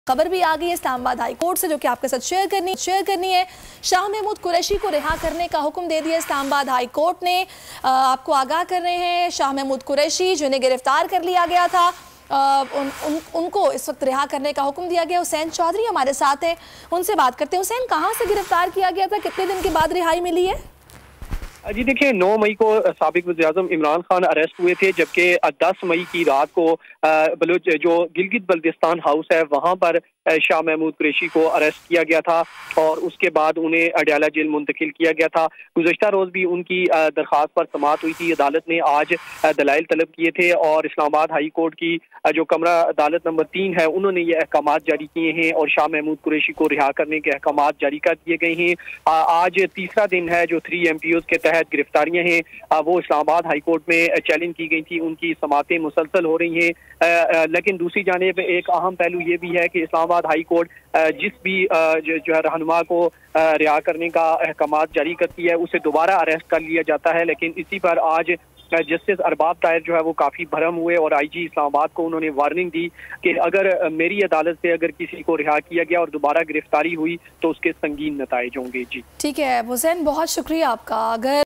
खबर भी आ गई है इस्लामाबाद हाई कोर्ट से, जो कि आपके साथ शेयर करनी है। शाह महमूद कुरैशी को रिहा करने का हुक्म दे दिया इस्लामाबाद हाई कोर्ट ने। आपको आगाह कर रहे हैं, शाह महमूद कुरैशी जिन्हें गिरफ्तार कर लिया गया था, उनको इस वक्त रिहा करने का हुक्म दिया गया। हुसैन चौधरी हमारे साथ हैं, उनसे बात करते हैं। हुसैन, कहाँ से गिरफ्तार किया गया था, कितने दिन के बाद रिहाई मिली है? जी देखिए, 9 मई को साबिक वज़ीर-ए-आज़म इमरान खान अरेस्ट हुए थे, जबकि 10 मई की रात को बलूच जो गिलगित बल्तिस्तान हाउस है वहां पर शाह महमूद कुरैशी को अरेस्ट किया गया था और उसके बाद उन्हें अडयाला जेल मुंतकिल किया गया था। गुज़श्ता रोज भी उनकी दरख्वास्त पर समाअत हुई थी। अदालत ने आज दलाइल तलब किए थे और इस्लामाबाद हाई कोर्ट की जो कमरा अदालत नंबर 3 है, उन्होंने ये अहकामात जारी किए हैं और शाह महमूद कुरैशी को रिहा करने के अहकामात जारी कर दिए गए हैं। आज तीसरा दिन है जो 3 MPOs के तहत गिरफ्तारियां हैं वो इस्लामाबाद हाई कोर्ट में चैलेंज की गई थी। उनकी समातें मुसलसल हो रही हैं, लेकिन दूसरी जानिब एक अहम पहलू ये भी है कि इस्लामाबाद हाई कोर्ट जिस भी जो है रहनुमा को रिहा करने का अहकामात जारी करती है उसे दोबारा अरेस्ट कर लिया जाता है। लेकिन इसी पर आज जस्टिस अरबाब ताहिर जो है वो काफ़ी भरम हुए और IG इस्लामाबाद को उन्होंने वार्निंग दी कि अगर मेरी अदालत से अगर किसी को रिहा किया गया और दोबारा गिरफ्तारी हुई तो उसके संगीन नताइज होंगे। जी ठीक है हुसैन, बहुत शुक्रिया आपका। अगर